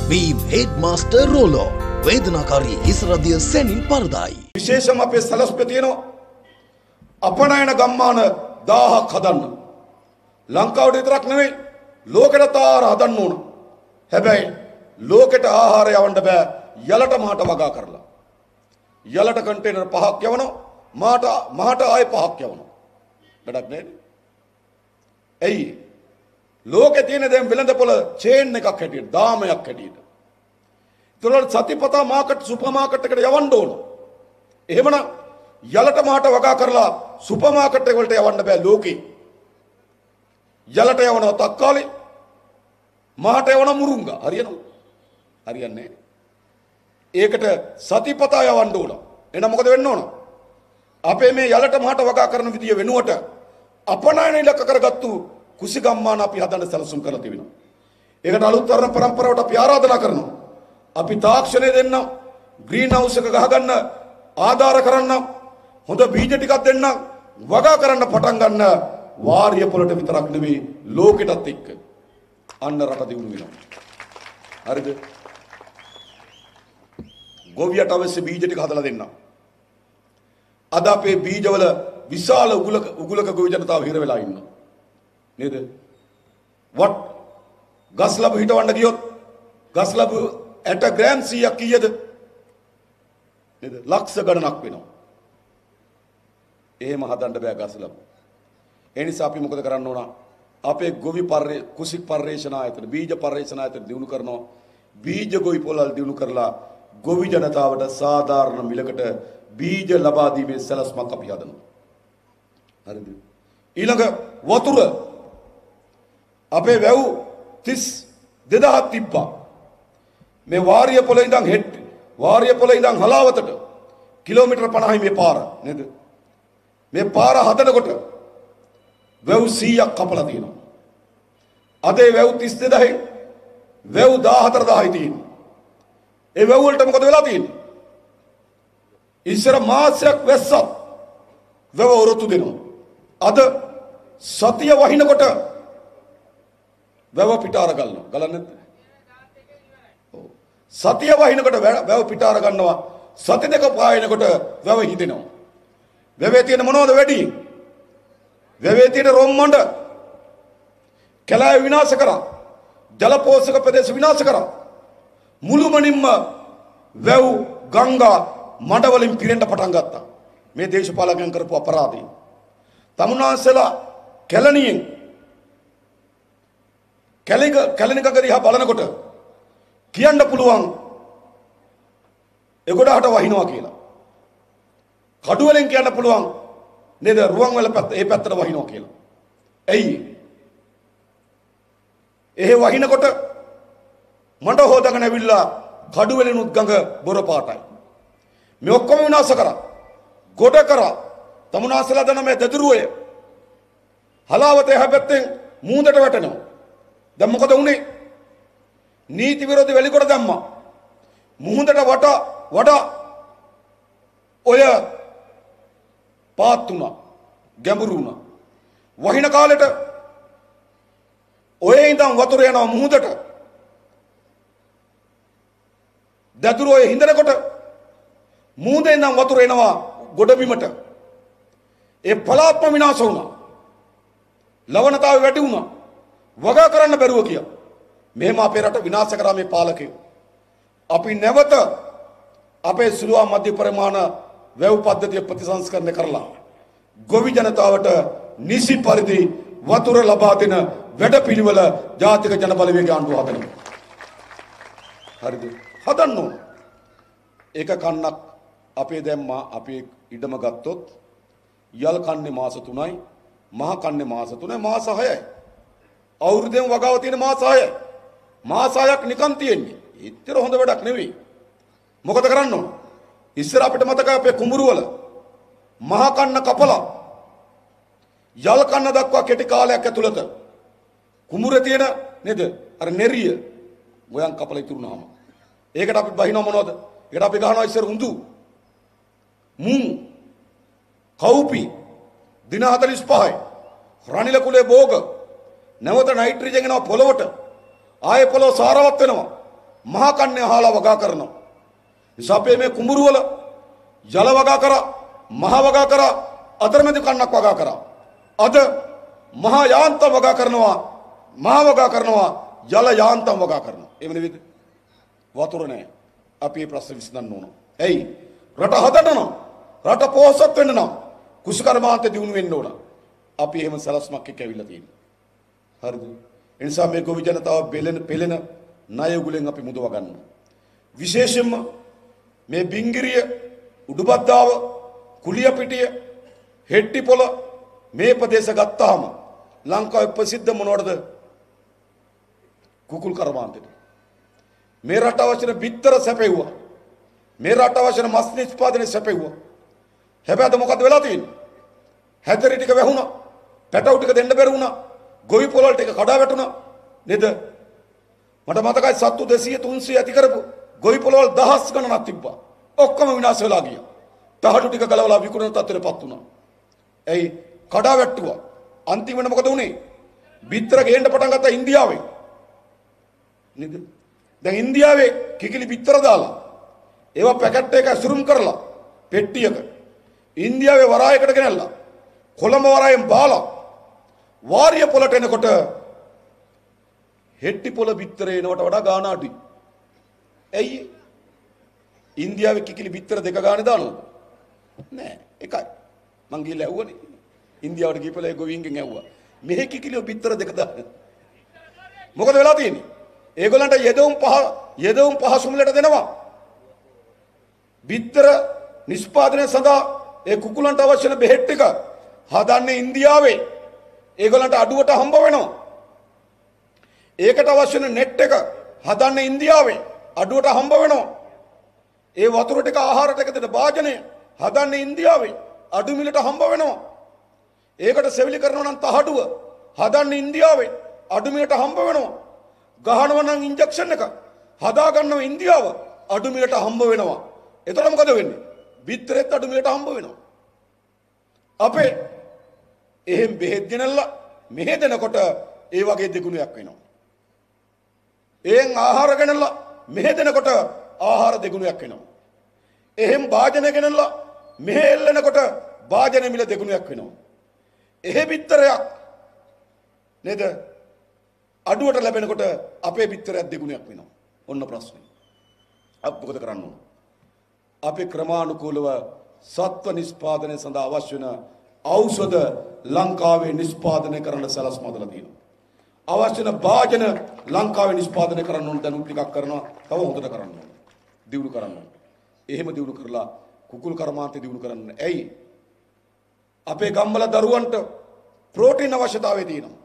Beam Headmaster Roller වේදනාකාරී හිස්රදිය සෙනින් පරදායි. විශේෂම අපේ සලස්පේ තියෙන අපනයන ගම්මාන 1000ක් හදන්න. ලංකාවට විතරක් නෙවෙයි ලෝකෙට ආහාර හදන්න ඕන. හැබැයි ලෝකෙට ආහාර යවන්න බෑ යලට මහට වගා කරලා. යලට කන්ටේනර් 5ක් යවනවා මහට ආයෙ 5ක් යවනවා. වැඩක් නෑනේ. එයි ලෝකේ තියෙන දැන් වෙළඳපොළ චේන් එකක් හැටියට දාමයක් හැටියට. ඒතකොට සතිපතා මාකට් සුපර් මාකට් එකට යවන්න ඕන. එහෙමනම් යලට මහට වගා කරලා සුපර් මාකට් එක වලට යවන්න බෑ ලෝකේ. යලට යවනවා තක්කාලි මහට යවනවා මුරුංගා. හරියනවා? හරියන්නේ නෑ. ඒකට සතිපතා යවන්න ඕන. එහෙනම් මොකද වෙන්න ඕන? අපේ මේ යලට මහට වගා කරන විදිය වෙනුවට අපනයන ඉලක්ක කරගත්තු කුසිගම්මාන අපි හදන්න සැලසුම් කරලා තිබෙනවා. ඒකට අලුත් තරුණ පරම්පරාවට අපි ආරාධනා කරනවා. අපි තාක්ෂණය දෙන්න, ග්‍රීන් හවුස් එක ගහගන්න ආධාර කරන්න, හොඳ බීජ ටිකක් දෙන්න, වගා කරන්න පටන් ගන්න. වාරිය පොළට විතරක් නෙවෙයි ලෝකෙටත් එක්ක. අන්න රට දියුණු වෙනවා. හරිද? ගොවියට අවශ්‍ය බීජ ටික හදලා දෙන්න. අද අපේ බීජවල විශාල උගුලක ගොවි ජනතාව හිර වෙලා ඉන්නවා. නේද? ගස් ලැබු හිටවන්න ගියොත් ගස් ලැබු 60 ග්‍රෑම් 100ක් කීයද? නේද? ලක්ෂ ගණනක් වෙනවා. එහෙම හදන්න බෑ ගස් ලැබු. ඒ නිසා අපි මොකද කරන්න ඕන? අපේ ගොවි කුසික් පර්යේෂණ ආයතන, බීජ පර්යේෂණ ආයතන දිනු කරනවා. බීජ ගොවි පොළල් දිනු කරලා ගොවි ජනතාවට සාධාරණ මිලකට බීජ ලබා දීමේ සැලැස්මක් අපි හදනවා. හරිද? ඊළඟ වතුර අපේ වැව් 32000ක් තිබ්බා. මේ වාරිය පොළ ඉඳන් හලාවතට කිලෝමීටර් 50යි මේ පාර නේද? මේ පාර හදනකොට වැව් 100ක් කපලා තියෙනවා. අද ඒ වැව් 32000යි වැව් 14000යි තියෙන්නේ. ඒ වැව් වලට මොකද වෙලා තියෙන්නේ? ඉස්සර මාසයක් වැස්සත් වැව ඔරොත්තු දෙනවා. අද සතිය වහිනකොට වැව පිටාර ගන්නවා. ගලන්නේ නැද්ද? සතිය වහිනකොට වැව පිටාර ගන්නවා. සති දෙක පායනකොට වැව හිදෙනවා. වැවේ තියෙන මොනවද වැඩි? වැවේ තියෙන රොම්මඬ කැලෑ විනාශ කරා. ජල පෝෂක ප්‍රදේශ විනාශ කරා. මුළුමනින්ම වැව් ගංගා මඩ වලින් පිරෙන්න පටන් ගත්තා. මේ දේශපාලකයන් කරපු අපරාධය. තමුන්නාන්සලා කැලණියෙන් කැලණික දිහා බලනකොට කියන්න පුළුවන් එගොඩහට වහිනවා කියලා. කඩුවලෙන් කියන්න පුළුවන් නේද රුවන්වැල පැත්ත ඒ පැත්තට වහිනවා කියලා. ඇයි? එහෙ වහිනකොට මඩ හොදගෙන ඇවිල්ලා කඩුවලිනුත් ගඟ බොර පාටයි. මේ ඔක්කොම විනාශ කරා. ගොඩ කරා. තමුන්නාන්සලා දන්න මේ දෙදුරුවය හලාවතේ හැපැත්තෙන් මූදට වැටෙනවා. දැන් මොකද වුනේ? නීති විරෝධී වැලිකොට දැම්මා. මුහුදට වඩා ඔය පාත් වුණා. ගැඹුරු වුණා. වහින කාලෙට ඔය ඉඳන් වතුර යනවා මුහුදට. දදුරෝයේ හිඳනකොට මුහුදේ ඉඳන් වතුර එනවා ගොඩබිමට. ඒ පලාත්ම විනාශ වුණා. ලවණතාවය වැඩි වුණා. වගා කරන්න බැරුව ගියා. මෙහෙම අපේ රට විනාශ කරා මේ පාලකයෝ. අපි නැවත අපේ සුළුවා මධ්‍ය පරිමාණ වැව් පද්ධතිය ප්‍රතිසංස්කරණය කරලා ගොවි ජනතාවට නිසි පරිදි වතුර ලබා දෙන වැඩපිළිවෙල ජාතික ජන බලවේග ආණ්ඩුව හදනවා. හරිද? හදන්න ඕන. ඒක කන්නක් අපේ දැම්මා අපේ ඉඩම ගත්තොත් යල් කන්නේ මාස 3යි, මහ කන්නේ මාස 3යි, මාස 6යි. අවුරුද්දෙන් වගාව තියෙන මාස 6යි. මාස 6ක් නිකන් තියෙන්නේ. ඒතර හොඳ වැඩක් නෙවෙයි. මොකද කරන්න ඕන? ඉස්සර අපිට මතකයි අපේ කුඹුරු වල මහ කන්න කපලා යල් කන්න දක්වා කෙටි කාලයක් ඇතුළත කුඹුරේ තියෙන නේද? අර නෙරිය ගොයන් කපලා ඉතුරුනාම. ඒකට අපි බහිනව මොනවද? ඒකට අපි ගහනවා ඉස්සර හුඳු. මුං කවුපි දින 45යි. රනිල කුලේ භෝග නැවත නයිට්‍රජන් එනවා පොළවට. ආයේ පොළොව සාරවත් වෙනවා. මහා කන්නේ අහලා වගා කරනවා. නිසා අපේ මේ කුඹුරු වල ජල වගා කරා, මහා වගා කරා, අතරමැද කන්නක් වගා කරා. අද මහා යාන්තම් වගා කරනවා, මහා වගා කරනවා, ජල යාන්තම් වගා කරනවා. එහෙම නෙවෙයිද? වතුර නැහැ. අපි මේ ප්‍රශ්න විසඳන්න ඕන. එයි රට හදන්න, රට පොහොසත් වෙන්න නම් කුසකර්මාන්ත දිනු වෙන්න ඕන. අපි එහෙම සලස්මක් එක්ක ඇවිල්ලා තියෙනවා. හරිද? ඒ නිසා මේ ගොවි ජනතාව පෙළෙන ණය උගුලෙන් අපි මුදව ගන්න. විශේෂයෙන්ම මේ බිංගිරිය, උඩුබද්දාව, කුලියපිටිය, හෙට්ටිපොළ මේ ප්‍රදේශ ගත්තාම ලංකාවේ ප්‍රසිද්ධ මොනවටද? කුකුල් කර්මාන්තෙට. මේ රට අවශ්‍ය බිත්තර සැපෙව්වා. මේ රට අවශ්‍ය මස් නිෂ්පාදනය සැපෙව්වා. හැබැයි අද මොකද වෙලා තියෙන්නේ? හැතරි ටික වැහුණා. පැටවු ටික දෙන්න බැරි වුණා. ගොවි පොළවල් ටික කඩා වැටුණා. නේද? මට මතකයි සත්තු 200 300 ඇති කරපු ගොවි පොළවල් දහස් ගණනක් තිබ්බා. ඔක්කොම විනාශ වෙලා ගියා. තහඩු ටික ගලවලා විකුණන තත්ත්වයටපත් වුණා. එයි කඩා වැට්ටුවා. අන්තිමට මොකද වුනේ? බිත්තර ගේන්න පටන් ගත්තා ඉන්දියාවේ. නේද? දැන් ඉන්දියාවේ කිකිලි බිත්තර දාලා ඒවා පැකට් එක ඇසුරුම් කරලා පෙට්ටියක ඉන්දියාවේ වරායකට ගෙනල්ලා කොළඹ වරායෙන් බාලා වාරිය පොළට එනකොට හෙට්ටි පොළ බිත්තර එනවට වඩා ගාණ අඩුයි. ඇයි? ඉන්දියාවේ කිකිලි බිත්තර දෙක ගානේ දානවද? නෑ, එකයි. මං ගිහලා ඇහුවනේ. ඉන්දියාවට ගිහපලා ඒ ගොවීන්ගෙන් ඇහුවා. මෙහෙ කිකිලි බිත්තර දෙක දාන්න. මොකද වෙලා තියෙන්නේ? ඒගොල්ලන්ට යෙදවුම් පහසු මිලට දෙනවා. බිත්තර නිෂ්පාදනය සඳහා ඒ කුකුලන්ට අවශ්‍ය වෙන බෙහෙත් ටික හදන්නේ ඉන්දියාවේ. ඒගොල්ලන්ට අඩුවට හම්බ වෙනවා. ඒකට අවශ්‍ය වෙන නෙට් එක හදන්නේ ඉන්දියාවේ. අඩුවට හම්බ වෙනවා. ඒ වතුර ටික ආහාර ටික දෙන භාජනය හදන්නේ ඉන්දියාවේ. අඩු මිලට හම්බ වෙනවා. ඒකට සෙවිලි කරනවා නම් තහඩුව හදන්නේ ඉන්දියාවේ. අඩු මිලට හම්බ වෙනවා. ගහනවා නම් ඉන්ජෙක්ෂන් එක හදා ගන්නව ඉන්දියාව. අඩු මිලට හම්බ වෙනවා. එතකොට මොකද වෙන්නේ? බිත්තරෙත් අඩු මිලට හම්බ වෙනවා. අපේ එහෙන් බෙහෙත් ගෙනල්ලා මෙහෙ දෙනකොට ඒ වගේ දෙගුණයක් වෙනවා. එහෙන් ආහාර ගෙනල්ලා මෙහෙ දෙනකොට ආහාර දෙගුණයක් වෙනවා. එහෙන් භාජන ගෙනල්ලා මෙහෙ එල්ලනකොට භාජන මිල දෙගුණයක් වෙනවා. එහෙ බිත්තරයක් නේද? අඩුවට ලැබෙනකොට අපේ බිත්තරයක් දෙගුණයක් වෙනවා. ඔන්න ප්‍රශ්නේ. අපි මොකද කරන්න ඕන? අපි ක්‍රමානුකූලව සත්ව නිෂ්පාදනය සඳහා අවශ්‍ය වෙන ඖෂධ ලංකාවේ නිෂ්පාදනය කරන්න සලස්ම හදලා තියෙනවා. අවශ්‍ය වෙන භාජන ලංකාවේ නිෂ්පාදනය කරන්න ඕන දැනුම් ටිකක් කරනවා. තව හොඳට කරන්න ඕන. දියුණු කරන්න ඕන. එහෙම දියුණු කරලා කුකුල් කර්මාන්තය දියුණු කරන්න. ඇයි? අපේ ගම්වල දරුවන්ට ප්‍රෝටීන් අවශ්‍යතාවය තියෙනවා.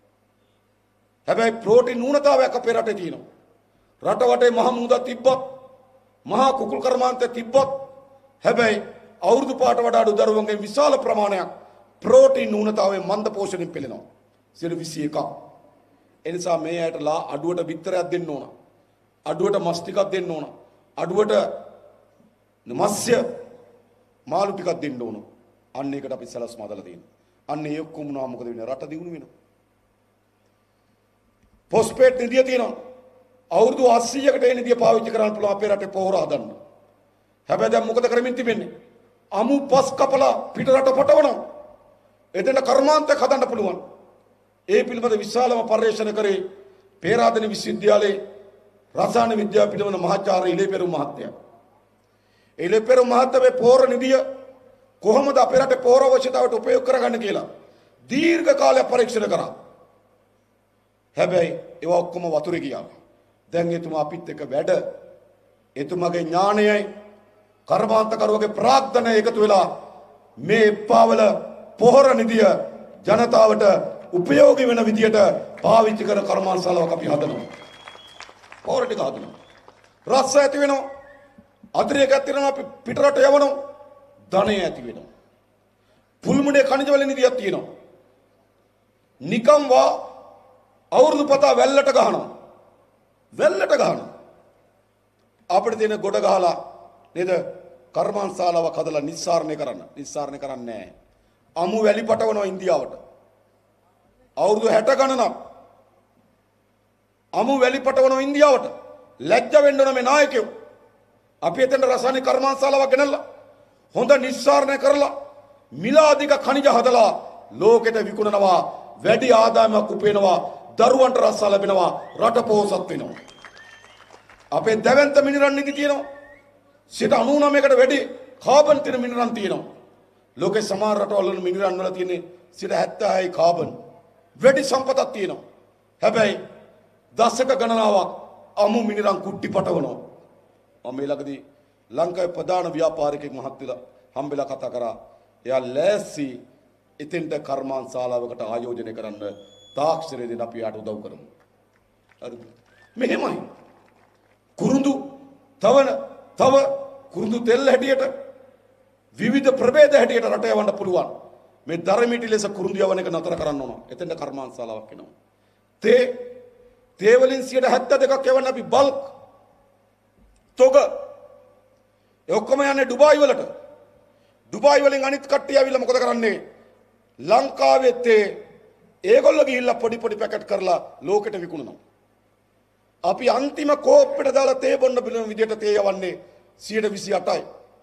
හැබැයි ප්‍රෝටීන් න්‍යූනතාවයක් අපේ රටේ තියෙනවා. රට වටේ මහ මුහුදක් තිබ්බත්, මහා කුකුල් කර්මාන්තය තිබ්බත්, හැබැයි අවුරුදු පාට වඩා අඩු දරුවන්ගේ විශාල ප්‍රමාණයක් ප්‍රෝටීන් න්‍යූනතාවයෙන් මන්ද පෝෂණයෙන් පෙළෙනවා. 21ක්. ඒ නිසා මේ ඇයට අඩුවට බිත්තරයක් දෙන්න ඕන. අඩුවට මස් ටිකක් දෙන්න ඕන. අඩුවට මත්ස්‍ය මාළු ටිකක් දෙන්න ඕන. අන්න ඒකට අපි සලස්ම හදලා තියෙනවා. අන්න ඒ ඔක්කොම නා මොකද වෙන්නේ? රට දියුණු වෙනවා. පොස්පේට් නිදිය තියෙනවා. අවුරුදු 800කට ඒ නිදිය පාවිච්චි කරන්න පුළුවන් අපේ රටේ පොහොර හදන්න. හැබැයි දැන් මොකද කරමින් තිබෙන්නේ? අමු පස් කපලා පිට රට පටවනවා. එතන කර්මාන්තයක් හදන්න පුළුවන්. ඒ පිළිබඳ විශාලම පර්යේෂණ කරේ පේරාදෙණි විශ්වවිද්‍යාලයේ රසායන විද්‍යාව පිටවන මහාචාර්ය ඉලේපෙරුම් මහත්තයා. ඉලේපෙරුම් මහත්තයා පොහොර නිදිය කොහොමද අපේ රටේ පොහොර අවශ්‍යතාවට උපයෝග කරගන්න කියලා දීර්ඝ කාලයක් පරීක්ෂණ කරා. හැබැයි ඒවා ඔක්කොම වතුරේ ගියා. දැන් එතුමා අපිත් එක්ක වැඩ එතුමාගේ ඥාණයයි කර්මාන්තකරුවගේ ප්‍රාර්ථනය එකතු වෙලා මේ පාවල පොහොර නිදිය ජනතාවට උපයෝගී වෙන විදියට පාවිච්චි කරන කර්මාන්තශාලාවක් අපි හදනවා. පොහොර ටික හදනවා. රස ඇති වෙනවා. අතිරේක ඇති වෙනවා. අපි පිටරට යවනවා. ධනය ඇති වෙනවා. පුල්මුඩේ කනිජ වල නිදියක් තියෙනවා. නිකම් වා අවුරුදු පතා වැල්ලට ගහනවා. වැල්ලට ගහනවා. අපිට තියෙන ගොඩ ගහලා නේද කර්මාන්තශාලාවක් හදලා නිස්සාරණය කරන්න. නිස්සාරණය කරන්නේ නැහැ. අමු වැලි පටවනවා ඉන්දියාවට. අවුරුදු 60 ගණනක් අමු වැලි පටවනවා ඉන්දියාවට. ලැජ්ජ වෙන්න ඕන මේ නායකයෝ. අපි එතන රසායනික කර්මාන්තශාලාවක් ගෙනල්ලා හොඳ නිස්සාරණය කරලා මිලාදික khනිජ හදලා ලෝකෙට විකුණනවා, වැඩි ආදායමක් උපයනවා, දරුවන්ට රස්සා ලැබෙනවා, රට පොහොසත් වෙනවා. අපේ දැවැන්ත මිනිරන් නිදි තියෙනවා. 99කට වැඩි කාබන් තියෙන මිනිරන් තියෙනවා. ලෝකේ සමහර රටවල මිනිරන් වල තියෙන්නේ 76යි කාබන්. වැඩි සම්පතක් තියෙනවා. හැබැයි දශක ගණනාවක් අමු මිනිරන් කුට්ටි පටවනවා. මම මේ ළඟදී ලංකාවේ ප්‍රධාන ව්‍යාපාරිකයෙක් මහත්තයලා හම්බෙලා කතා කරා. එයා ලෑස්ති එතෙන්ට කර්මාන්තශාලාවකට ආයෝජනය කරන්න තාක්ෂණය දෙන්න අපි යාට උදව් කරමු. හරිද? මෙහෙමයි. කුරුඳු තව කුරුඳු තෙල් හැටියට විවිධ ප්‍රභේද හැටියට රට යවන්න පුළුවන්. මේ ධර්මීටි ලෙස කුරුඳු යවන එක නතර කරන්න ඕන. එතෙන්ට කර්මාන්තශාලාවක් එනවා. තේ වලින් 72ක් යවන්න අපි බල්ක් තොග ඒ ඔක්කොම යන්නේ ඩුබායි වලට. ඩුබායි වලින් අනිත් කට්ටිය ඇවිල්ලා මොකද කරන්නේ? ලංකාවේ තේ ඒගොල්ලෝ ගිහිල්ලා පොඩි පැකට් කරලා ලෝකෙට විකුණනවා. අපි අන්තිම කෝප්පෙට දාලා තේ බොන්න බිලන විදියට තේ යවන්නේ 128යි.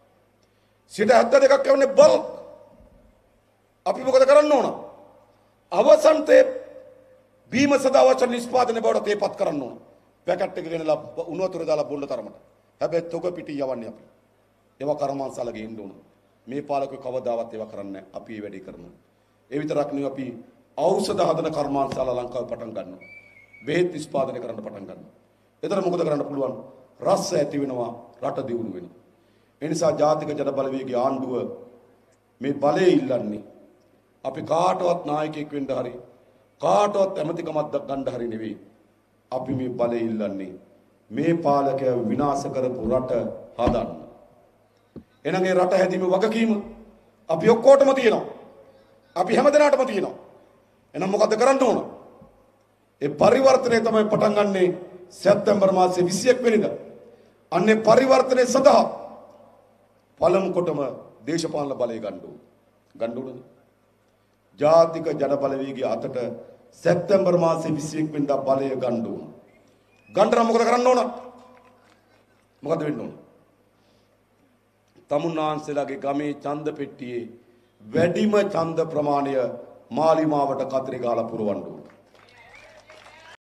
72ක් යවන්නේ බල්ක්. අපි මොකද කරන්න ඕන? අවසන් තේ බීම සදා අවශ්‍ය නිෂ්පාදනය බවට තේපත් කරන්න ඕන. පැකට් එක ගෙනලා උණු වතුර දාලා බොන්න තරමට. හැබැයි තොග පිටි යවන්නේ අපි. ඒවා කර්මාන්තශාලා ගේන්න ඕන. මේ පාලකයෝ කවදාවත් ඒවා කරන්නේ නැහැ. අපි මේ වැඩේ කරනවා. ඒ විතරක් නෙවෙයි අපි ඖෂධ හදන කර්මාන්තශාලා ලංකාවේ පටන් ගන්නවා. බෙහෙත් නිෂ්පාදනය කරන්න පටන් ගන්නවා. එතන මොකද කරන්න පුළුවන්? රස ඇති වෙනවා, රට දියුණු වෙනවා. ඒ නිසා ජාතික ජන බලවේගයේ ආණ්ඩුව මේ බලය ඉල්ලන්නේ අපි කාටවත් නායකයෙක් වෙන්න හරි කාටවත් ඇමතිකමක් ගන්න හරි නෙවෙයි. අපි මේ බලය ඉල්ලන්නේ මේ පාලකයා විනාශ කරපු රට හදන්න. එහෙනම් ඒ රට හැදීමේ වගකීම අපි ඔක්කොටම තියෙනවා. අපි හැමදෙනාටම තියෙනවා. එහෙනම් මොකද කරන්න ඕන? ඒ පරිවර්තනය තමයි පටන් ගන්නෙ සැප්තැම්බර් මාසයේ 21 වෙනිදා. අන්නේ පරිවර්තනය සඳහා පළමු කොටම දේශපාලන බලය ගන්න ඕනේ. ජාතික ජන බලවේගයේ අතට සැප්තැම්බර් මාසයේ 21 වෙනිදා බලය ගන්න ඕන. ගන්න මොකද කරන්න ඕන? මොකද වෙන්න ඕන? තමුන්නාන්සේලාගේ ගමේ ඡන්ද පෙට්ටියේ වැඩිම ඡන්ද ප්‍රමාණය මාලිමාවට කතරේ ගාලා පුරවන්න ඕන.